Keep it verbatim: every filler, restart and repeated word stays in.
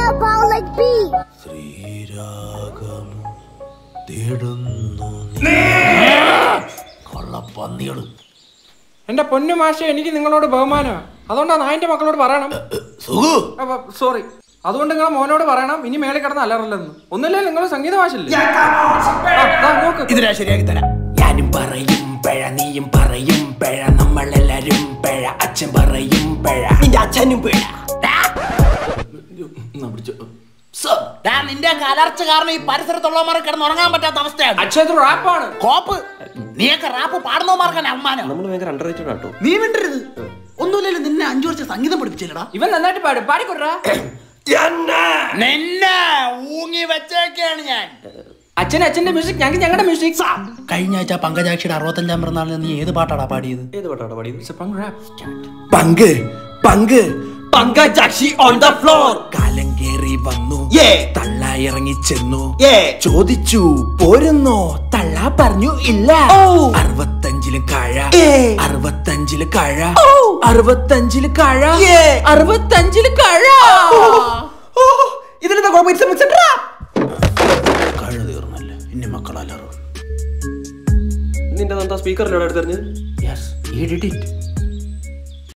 about like beef. Sriragam തേടുന്നു കൊള്ളപ്പന്നികള്. എന്റെ പൊന്നു മാഷെ, എനിക്ക് നിങ്ങളോട് ബഹുമാനമാണ്. അതുകൊണ്ടാണ് നായന്റെ മക്കളോട് പറയണം. സോറി. അതുകൊണ്ട് നിങ്ങൾ മോനോട് പറയണം ഇനി മേളിൽ കിടന്ന് അലറില്ലെന്ന്. ഒന്നുമില്ലേ നിങ്ങൾ സംഗീത മാഷല്ലേ? ഇതിനാ ശരിയാക്കി തരാം. ഞാനും പറയും പിഴ, നീയും പറയും പിഴ, നമ്മളെല്ലാരും പിഴ, അച്ഛൻ പറയും പിഴ, നിന്റെ അച്ഛനും പിഴ. നിന്റെ കലർച്ച കാരണം ഈ പരിസരത്തുള്ളവന്മാർക്ക് കിടന്ന് ഉറങ്ങാൻ പറ്റാത്ത അവസ്ഥയാണ്. അച്ഛൻ റാപ്പാണ് കോപ്പ്. നീയൊക്കെ റാപ്പ് പാടുന്നവന്മാർക്കാണ് അവമാനം. നമ്മൾ ഭയങ്കര അണ്ടർറേറ്റഡ് ആട്ടോ. നീ മിണ്ടരുത്. ഒന്നുമില്ലല്ലോ, നിന്നെ അഞ്ചു വർഷം സംഗീതം പഠിപ്പിച്ചില്ലടാ. ഇവൻ നന്നായിട്ട് പാടും. പാടിക്കൊടുറാ. നിന്നെ ഊങ്ങി വെച്ചേക്കാണ് ഞാൻ. അച്ഛൻ അച്ഛന്റെ മ്യൂസിക്, ഞങ്ങൾക്ക് ഞങ്ങളുടെ മ്യൂസിക്. കഴിഞ്ഞ ആഴ്ച പങ്കജാക്ഷിയുടെ അറുപത്തഞ്ചാം പിറന്നാളിന് നീ ഏത് പാട്ടാടാ പാടിയത്? ഏത് പാട്ടാടാ പാടിയത്? പങ്ക് പങ്ക് പങ്കജാക്ഷി ഓൺ ദ ഫ്ലോർ. കാലം കേറി വന്നു, തള്ള ഇറങ്ങി ചെന്നു, ചോദിച്ചു പോരുന്നോ, തള്ള പറഞ്ഞു ഇല്ല. അറുപത്തഞ്ചില് കഴ, അറുപത്തഞ്ചില് കഴ, അറുപത്തഞ്ചില് കഴ, അറുപത്തഞ്ചില് കഴ. ഇതിലെന്താ കുഴപ്പം? കഴ തീർന്നല്ലേ, ഇനി മക്കളല്ലോ. നിന്റെ എന്താ സ്പീക്കറിലൂടെ എടുത്തെറിഞ്ഞത്? Yes, he did it.